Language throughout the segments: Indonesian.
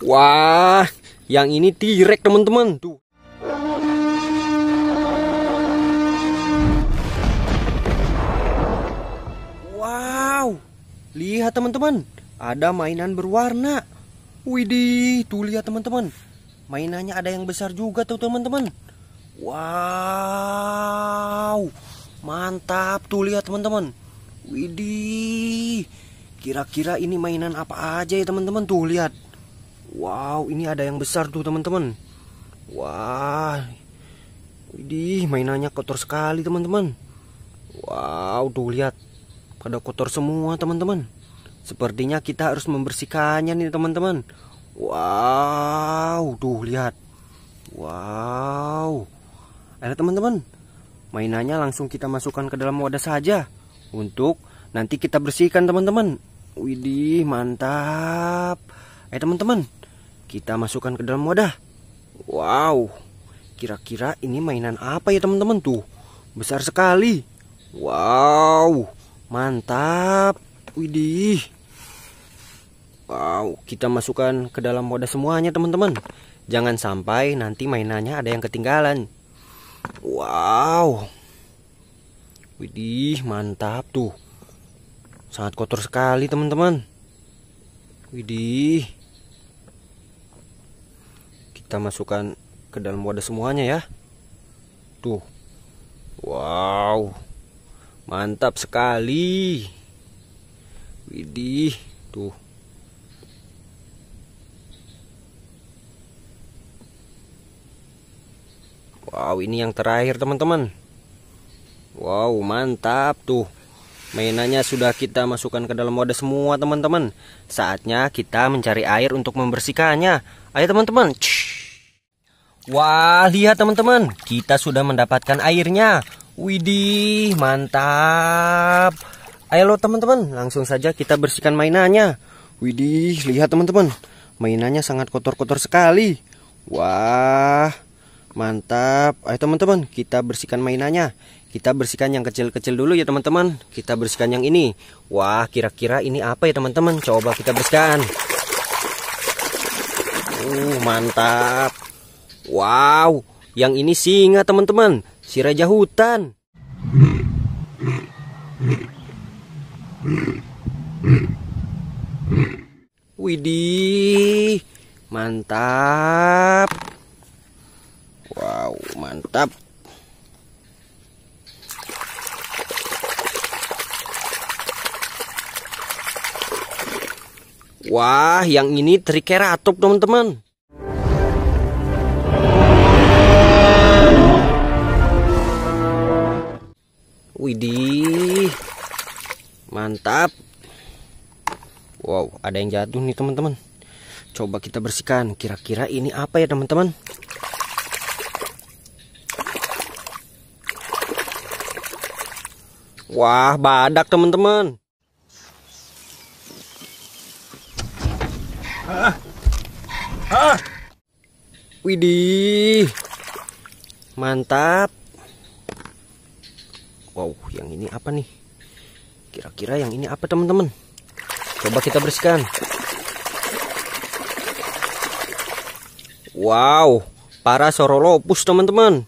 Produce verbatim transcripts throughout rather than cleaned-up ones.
Wah, yang ini T-Rex teman-teman. Tuh. Wow, lihat teman-teman, ada mainan berwarna. Widih, tuh lihat teman-teman, mainannya ada yang besar juga tuh teman-teman. Wow, mantap tuh lihat teman-teman. Widih, kira-kira ini mainan apa aja ya teman-teman, tuh lihat. Wow, ini ada yang besar tuh teman-teman. Wah, widih, mainannya kotor sekali teman-teman. Wow, tuh lihat, pada kotor semua teman-teman. Sepertinya kita harus membersihkannya nih teman-teman. Wow, tuh lihat. Wow. Ayo teman-teman, mainannya langsung kita masukkan ke dalam wadah saja untuk nanti kita bersihkan teman-teman. Widih, mantap. Ayo teman-teman, kita masukkan ke dalam wadah. Wow, kira-kira ini mainan apa ya teman-teman tuh? Besar sekali. Wow, mantap. Widih. Wow, kita masukkan ke dalam wadah semuanya teman-teman. Jangan sampai nanti mainannya ada yang ketinggalan. Wow. Widih, mantap tuh. Sangat kotor sekali teman-teman. Widih. Kita masukkan ke dalam wadah semuanya ya. Tuh. Wow. Mantap sekali. Widih, tuh. Wow, ini yang terakhir teman-teman. Wow, mantap tuh. Mainannya sudah kita masukkan ke dalam wadah semua teman-teman. Saatnya kita mencari air untuk membersihkannya. Ayo teman-teman. Wah, lihat teman-teman, kita sudah mendapatkan airnya. Widih, mantap. Ayo lo teman-teman, langsung saja kita bersihkan mainannya. Widih, lihat teman-teman, mainannya sangat kotor-kotor sekali. Wah, mantap. Ayo teman-teman, kita bersihkan mainannya. Kita bersihkan yang kecil-kecil dulu ya teman-teman. Kita bersihkan yang ini. Wah, kira-kira ini apa ya teman-teman? Coba kita bersihkan. Uh, mantap. Wow, yang ini singa teman-teman, si raja hutan. Widih, mantap. Wow, mantap. Wah, yang ini Triceratops teman-teman. Widih, mantap. Wow, ada yang jatuh nih teman-teman. Coba kita bersihkan. Kira-kira ini apa ya teman-teman? Wah, badak teman-teman. Ah. Ah. Widih, mantap. Wow, yang ini apa nih? Kira-kira yang ini apa teman-teman? Coba kita bersihkan. Wow, Parasaurolophus teman-teman.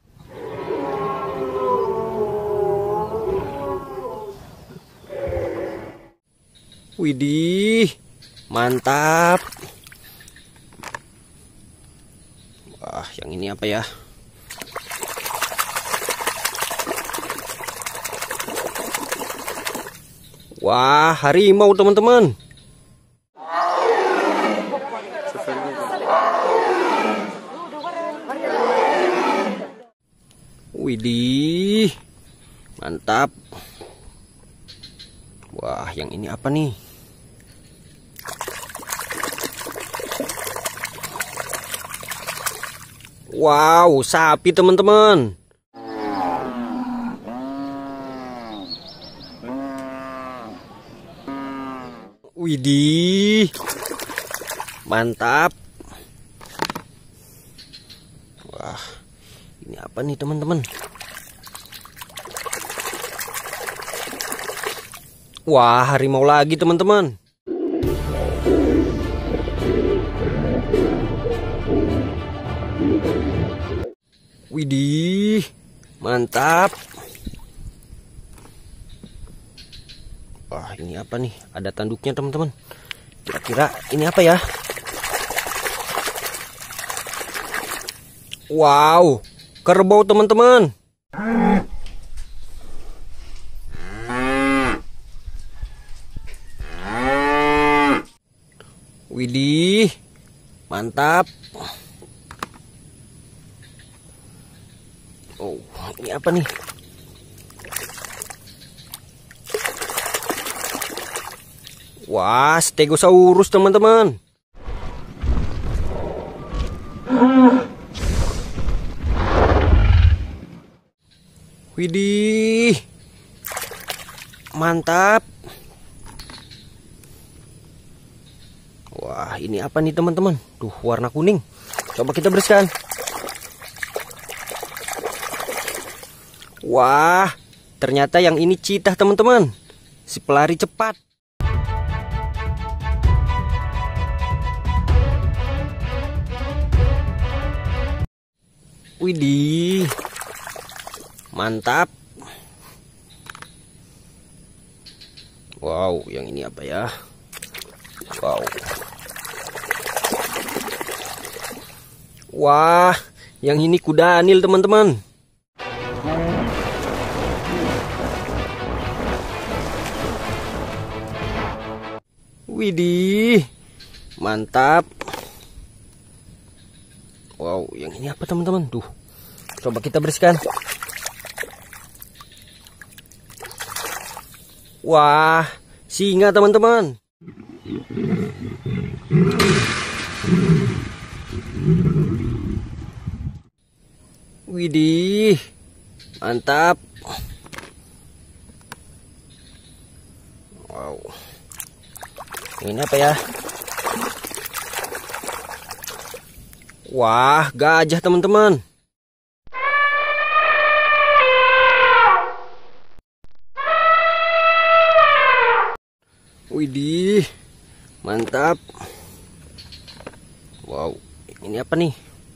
Widih, mantap. Wah, yang ini apa ya? Wah, harimau teman-teman. Widih, mantap. Wah, yang ini apa nih? Wow, sapi teman-teman. Widih, mantap. Wah, ini apa nih teman-teman? Wah, harimau lagi teman-teman. Widih, mantap. Wah, ini apa nih? Ada tanduknya teman-teman. Kira-kira ini apa ya? Wow, kerbau teman-teman. Widih, mantap. Oh, ini apa nih? Wah, Stegosaurus teman-teman. Widih, mantap. Wah, ini apa nih teman-teman? Tuh, warna kuning. Coba kita bersihkan. Wah, ternyata yang ini citah teman-teman. Si pelari cepat. Widih, mantap. Wow, yang ini apa ya? Wow. Wah, yang ini kuda Anil teman-teman. Widih, mantap. Wow, yang ini apa teman-teman? Tuh, coba kita bersihkan. Wah, singa teman-teman. Widih, mantap. Wow, ini apa ya? Wah, gajah teman-teman. Widih, mantap. Wow, ini apa nih?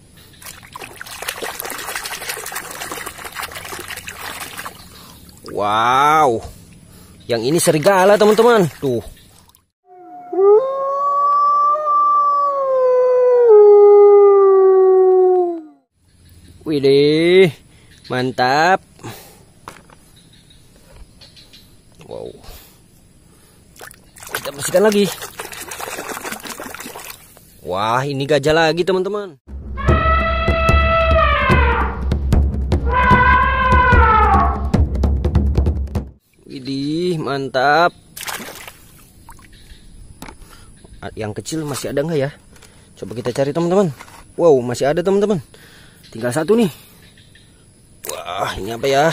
Wow, yang ini serigala teman-teman. Tuh. Widih, mantap. Wow, kita bersihkan lagi. Wah, ini gajah lagi teman-teman. Widih, mantap. Yang kecil masih ada nggak ya? Coba kita cari teman-teman. Wow, masih ada teman-teman. Tinggal satu nih. Wah, ini apa ya?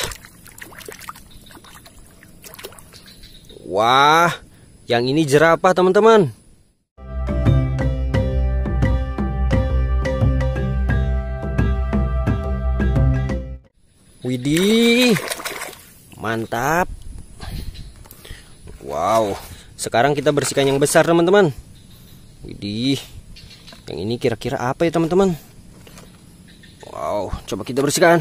Wah, yang ini jerapah teman-teman. Widih, mantap. Wow, sekarang kita bersihkan yang besar teman-teman. Widih, yang ini kira-kira apa ya teman-teman? Wow, coba kita bersihkan.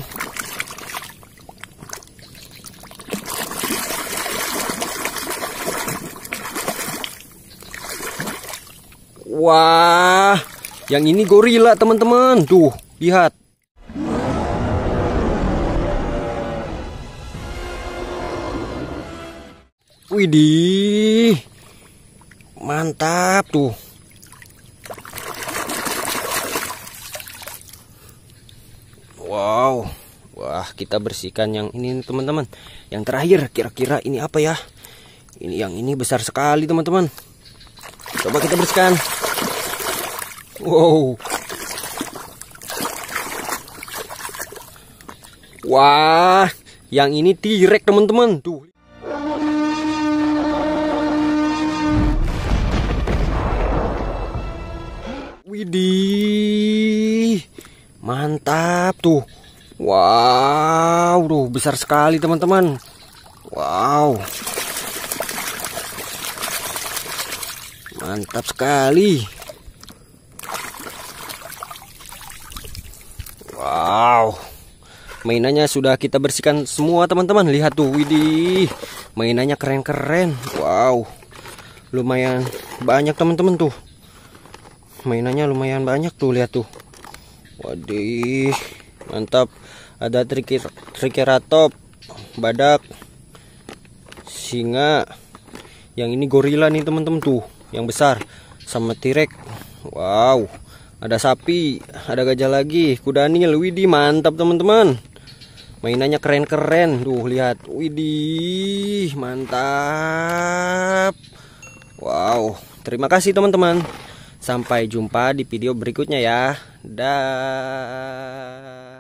Wah, yang ini gorila teman-teman. Tuh, lihat. Widih, mantap tuh. Wow, wah, kita bersihkan yang ini teman-teman. Yang terakhir, kira-kira ini apa ya? Ini yang ini besar sekali teman-teman. Coba kita bersihkan. Wow. Wah, yang ini T-Rex teman-teman. Tuh. Widih, mantap tuh. Wow, tuh besar sekali teman-teman. Wow, mantap sekali. Wow, Mainannya sudah kita bersihkan semua teman-teman. Lihat tuh, widih, mainannya keren-keren. Wow, lumayan banyak teman-teman tuh. Mainannya lumayan banyak tuh, lihat tuh. Wadih, mantap. Ada triceratops, badak, singa. Yang ini gorila nih teman-teman tuh, yang besar, sama T-Rex. Wow, ada sapi, ada gajah lagi, kuda nil. Widih, mantap teman-teman. Mainannya keren-keren. Tuh, lihat. Widih, mantap. Wow, terima kasih teman-teman. Sampai jumpa di video berikutnya ya. Dah.